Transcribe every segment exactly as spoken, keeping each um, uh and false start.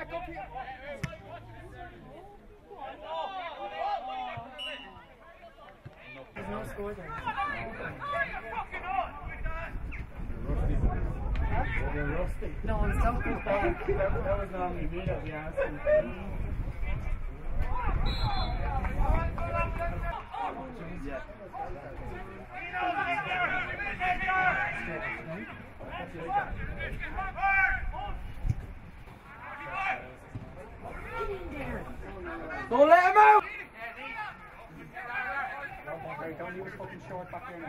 back up here. There's no score there. You're rusty. No, I'm something bad. That was normally me that we asked him. Don't let him out! Don't leave us fucking short back there now.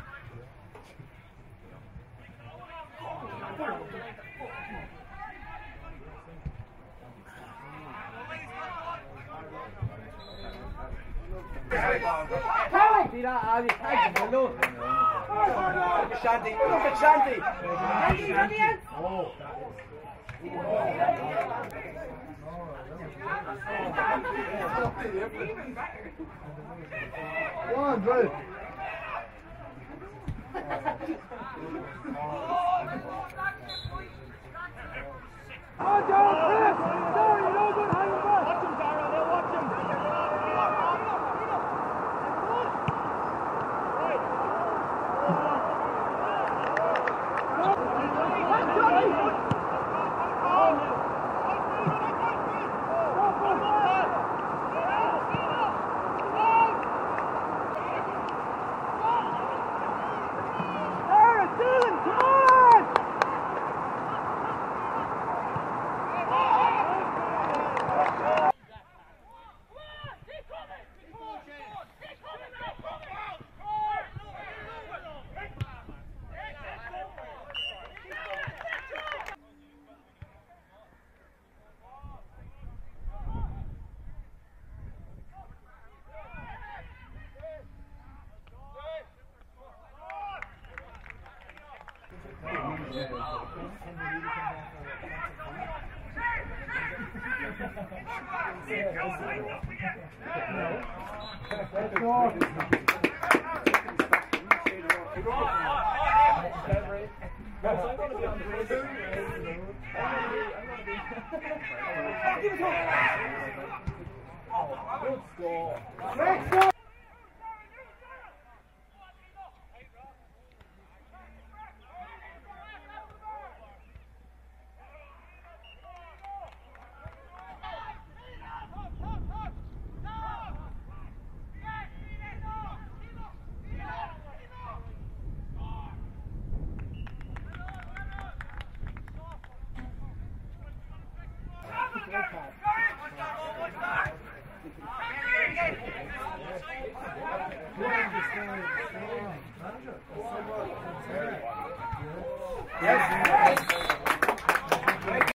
See that, Ali? Thank you, look. Look at Shanti, look at Shanti. Oh, Go on, Drew. Oh, Darryl, Chris! Darryl, you know good hang back. Watch him, Darryl, they'll watch him. Good score. Next up!